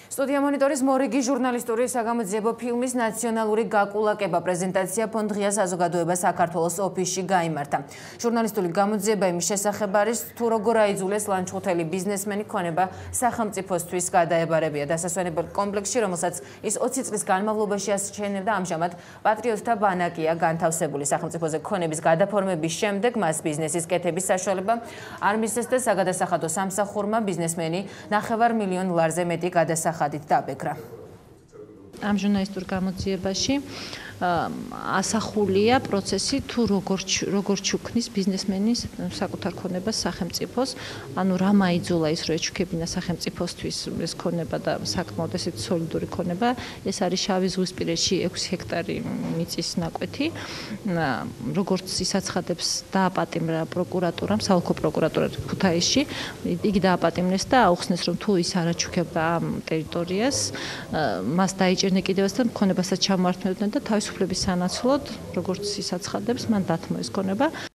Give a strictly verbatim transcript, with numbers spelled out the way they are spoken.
სტუდია მონიტორის მორიგი ჟურნალისტური საგამოძიებო ფილმის ნაციონალური გაკულაკება პრეზენტაცია ფონდღია საზოგადოება საქართველოს ოფისში გაიმართა. ჟურნალისტური გამოძიება იმის შესახებ არის, თუ როგორ აიძულეს ლანჩხუთელი ბიზნესმენი ქონება სახელმწიფოსთვის გადაებარებია დასასვენებელ კომპლექსში, რომელსაც ის ოცი წლის განმავლობაში ასჩენებდა. ამჟამად პატრიოტთა ბანაკია განთავსებული. სახელმწიფოზე ქონების გადაფორმების შემდეგ მას ბიზნესის კეთების საშუალება არ მისცეს და საგადასახადო სამსახურმა ბიზნესმენი ნახევარ მილიონ ლარზე მეტი გადასახადით დაბეგრა. ამ ჟურნალისტურ გამოძიებაში ასახულია პროცესი თუ როგორ როგორ ჩუქნის ბიზნესმენის საკუთარ ქონებას სახელმწიფოს, ანუ რა მაიძულა ის რომ ეჩუქებინა სახელმწიფოსთვის ეს ქონება და საკმაოდ ესეთი სოლიდური ქონება. ეს არის შავი ზღვისპირეთში ექვსი ჰექტარი მიწის ნაკვეთი. როგორც ის აცხადებს, დააპატიმრა პროკურატურამ, საოლქო პროკურატურამ ქუთაისში. იგი დააპატიმრეს და აუხსნეს, რომ თუ ის არ აჩუქებდა ამ ტერიტორიას, მას დაიჭერნენ კიდევაც და ქონებასაც ჩამოართმევდნენ და თავის უფლების სანაცვლოდ, როგორც ის აცხადებს, მან დათმო ეს ქონება.